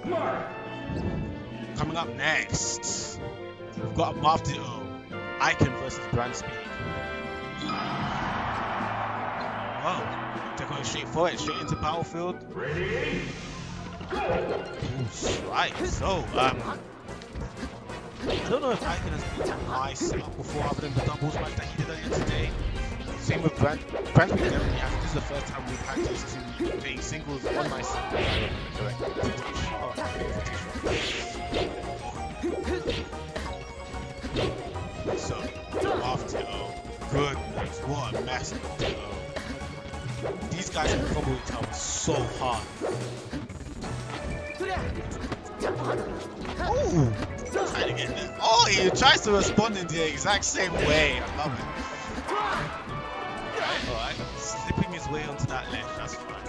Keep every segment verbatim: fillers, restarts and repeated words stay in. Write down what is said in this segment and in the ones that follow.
Coming up next, we've got a Marv Ditto, Icon versus Brand Speed. Whoa, they're going straight for it, straight into Battlefield. Ready? Right, so, um, I don't know if Icon has been to my setup before other than the doubles match that he did earlier today. Same with Brand. Brand Speed definitely has. This is the first time we've had these two playing singles on my side. Correct. Oh, so, after oh, goodness, what a massive Ditto. These guys can combo each other so hard. Oh, trying to get this. Oh, he tries to respond in the exact same way. I love it. Alright, alright. Slipping his way onto that ledge, that's fine.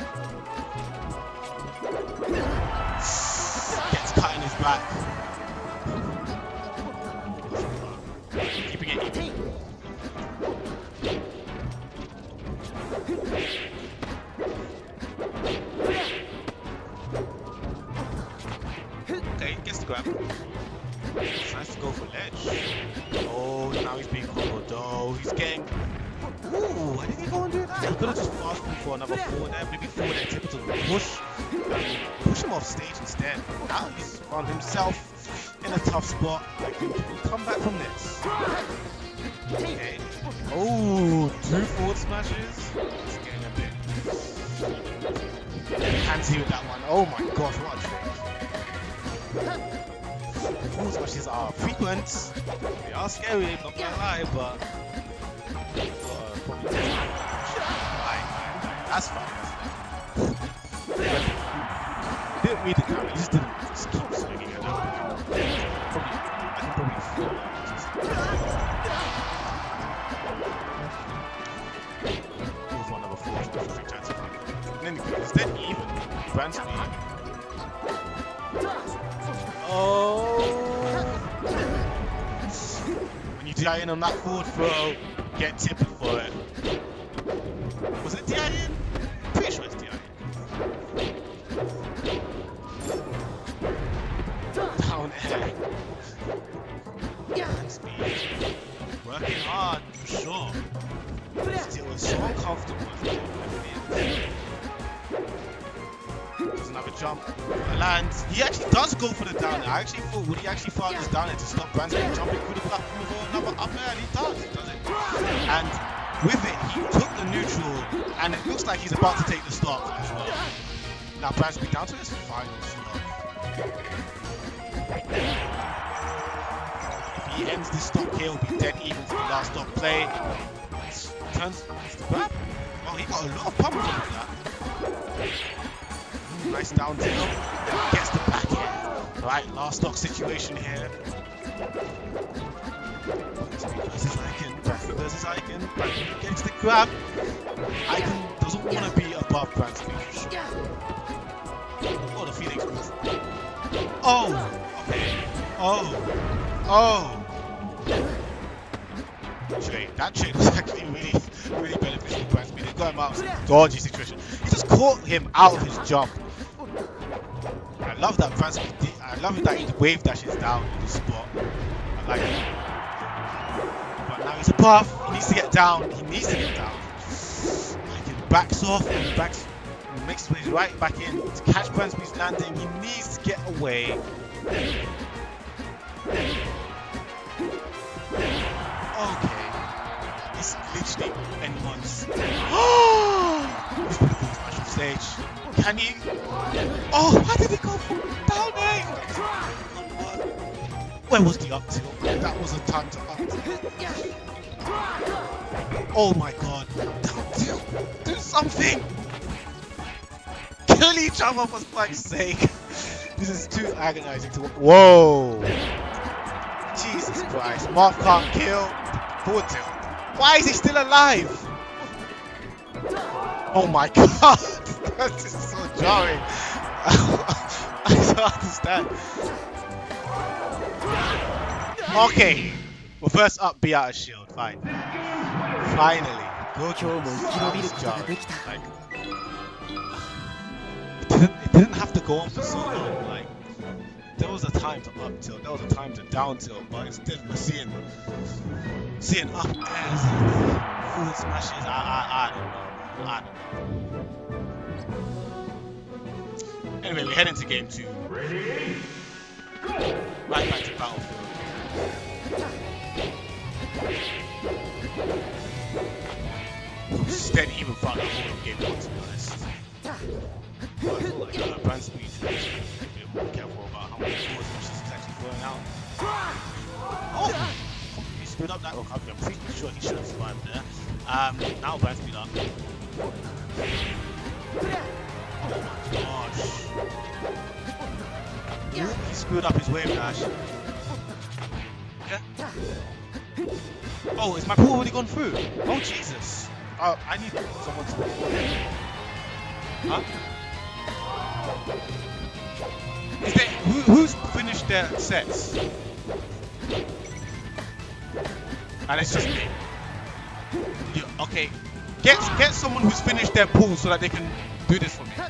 Gets cut in his back. Keeping it even. Okay, gets the grab. Tries to go for ledge. Oh, now he's being comboed. Oh, he's getting. Ooh, why did he go and do that? He could have just asked him for another forward there, maybe forward there, tip it to the push. Push him off stage instead. Now he's on himself in a tough spot. We'll come back from this. Okay. Oh, two forward smashes. It's getting a bit handsy with that one. Oh my gosh, what a trick. Forward smashes are frequent. They are scary, not gonna lie, but that's fine. He didn't read the camera, he just didn't just keep swinging it. Probably, I can probably feel it. It was one number four, which was three times. In any case, it's dead even. Brand Speed. Oh! When you D I in on that forward throw, get tipped for it. Was it D I in? Pretty sure it's D I in. Down air. Brand Speed. Working hard, for sure. Still is so uncomfortable. Doesn't have a jump. Lands. He actually does go for the down air. I actually thought, would he actually fire this down air to stop Brand Speed jumping through the platform for another up air? And he does, does it? And with it, he took the neutral, and it looks like he's about to take the stop as well. Now Brand Speed down to his final stop. If he ends this stop here, he'll be dead even for the last stop play. Turns the grab. Oh, he got a lot of pummels on that. Nice down tilt. Gets the back end. Right, last stock situation here. Versus Icon. Versus Icon. Gets the grab. Icon doesn't want to be above Brand Speed for sure. Oh, the Phoenix move. Oh! Okay. Oh! Oh! Trade. That trade was actually really, really beneficial for Brand Speed. They got him out of a dodgy situation. He just caught him out of his jump. I love that Brand Speed. I love it that he wave dashes down in the spot. I like it. But now he's above. He needs to get down. He needs to get down. Like he backs off and backs, and makes his way right back in to catch Brand Speed's landing. He needs to get away. Okay. It's literally anyone's. Oh! He's put the smash off stage. Can he? Oh, how did he go for down air? Where was the up tilt? That was a time to up tilt. Oh my god. Down tilt. Do something. Kill each other for fuck's sake. This is too agonizing to watch. Whoa. Jesus Christ. Marv can't kill. Forward tilt. Why is he still alive? Oh my god. This is so jarring. I don't understand. Okay. Well, first up, be out of shield. Fine. Finally. Good job. Like, it didn't, it didn't didn't have to go on for so long. Like there was a time to up tilt, there was a time to down tilt, but instead we're seeing seeing up airs and forward smashes. I I I don't know. I don't know. Anyway, we head into game two. Ready? Go! Right back to Battlefield. Steady even throughout the whole of game one, to be honest. But I feel like uh, Brand Speed is a bit more careful about how many forward smashes he's actually throwing out. Oh! He screwed up that recovery. I'm pretty sure he should have survived there. Um, now Brand Speed up. Oh my gosh. He screwed up his wave dash. Yeah. Oh, is my pool already gone through? Oh Jesus. Oh, I need someone to. Huh? Is there who, who's finished their sets? And it's just me. You, okay. Get get someone who's finished their pool so that they can do this for me.